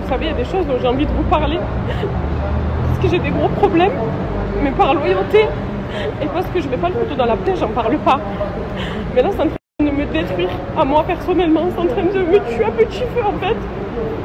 savez, il y a des choses dont j'ai envie de vous parler. Parce que j'ai des gros problèmes, mais par loyauté. Et parce que je mets pas le couteau dans la plaie, j'en parle pas. Mais là, c'est en train de me détruire, à moi personnellement. C'est en train de me tuer à petit feu, en fait.